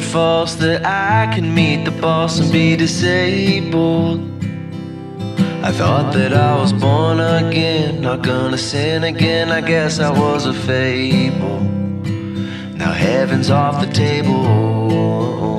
it false that I can meet the boss and be disabled. I thought that I was born again, not gonna sin again. I guess I was a fable. Now heaven's off the table.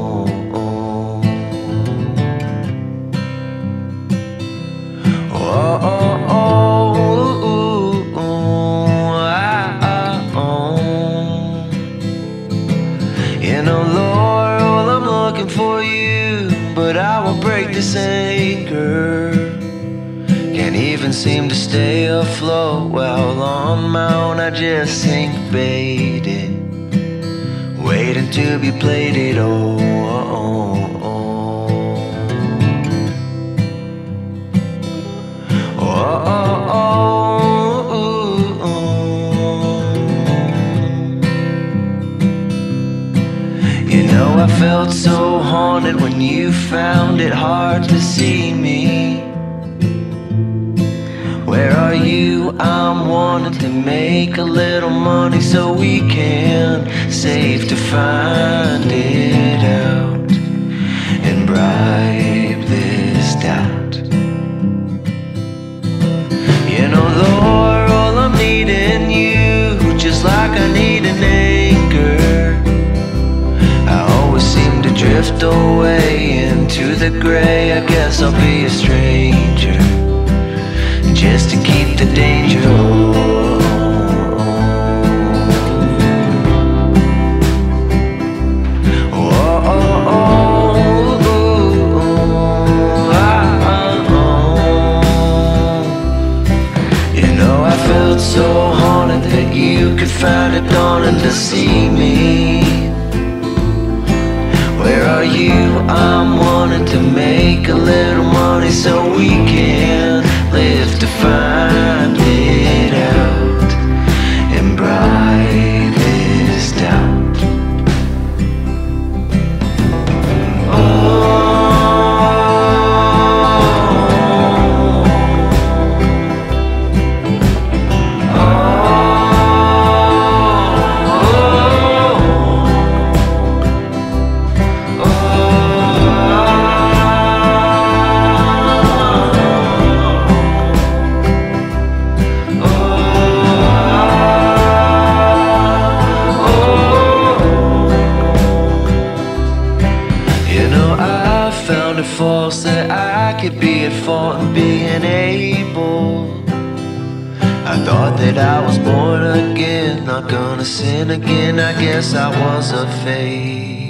You know, Lord, well, I'm looking for you, but I won't break this anchor. Can't even seem to stay afloat. Well, on my own I just sink baited, waiting to be plated. You know, I felt so haunted when you found it hard to see me. Where are you? I'm wanting to make a little money so we can save to find it out and bribe this doubt. You know, Lord, all I'm needing you, just like I need an anchor. I always seem to drift away into the gray. I guess I'll be a stranger just to keep the danger. You know, I felt so haunted that you could find it dawning to see me. Where are you? I'm wanting to make a little money so we can live to find it out and bribe this doubt. False that I could be at fault in being able. I thought that I was born again, not gonna sin again. I guess I was a fake.